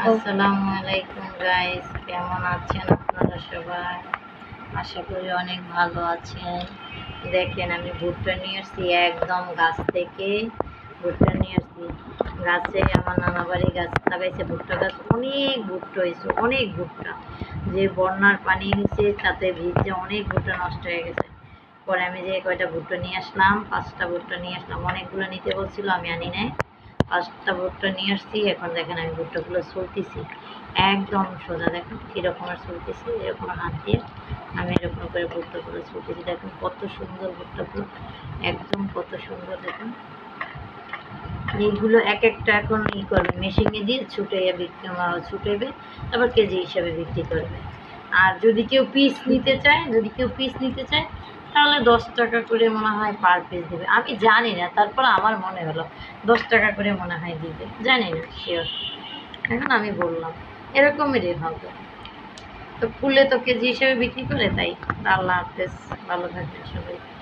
আসসালামু আলাইকুম গাইস, কেমন আছেন আপনারা সবাই? আশা করি অনেক ভালো আছেন। দেখেন আমি ভুট্টা নিয়ে আসছি একদম গাছ থেকে। ভুট্টা নিয়ে আসছি গাছে, আমার নানা বাড়ি গাছ লাগাইছে ভুট্টা গাছ, অনেক ভুট্টা হয়েছে, অনেক ভুট্টা। যে বন্যার পানি হয়েছে তাতে ভিজে অনেক ভুট্টা নষ্ট হয়ে গেছে। পরে আমি যে কয়টা ভুট্টা নিয়ে আসলাম, 5টা ভুট্টা নিয়ে আসলাম, অনেকগুলো নিতে বলছিল, আমি আনি নাই। 5টা ভুট্টা নিয়ে আসছি। এখন দেখেন আমি ভুট্টাগুলো ছুলতেছি একদম সোজা। দেখেন কীরকমের ছুলতেছি, এরকম হাত দিয়ে আমি এরকম করে ভুট্টাগুলো ছুলতেছি। দেখেন কত সুন্দর ভুট্টাগুলো, একদম কত সুন্দর। দেখেন এইগুলো এক একটা এখন করবে, মেশিনে দিয়ে ছুটাইবে, তারপর কেজি হিসাবে বিক্রি করবে। আর যদি কেউ পিস নিতে চায়, তাহলে 10 টাকা করে মনে হয় পার পিস দেবে। আমি জানি না, তারপর আমার মনে হলো 10 টাকা করে মনে হয় দিবে, জানি না শিওর। এখন আমি বললাম এরকমেরই হবে। তো ফুলে তো কেজি হিসেবে বিক্রি করে, তাই। আল্লাহ হাফেজ, ভালো থাকবেন সবাই।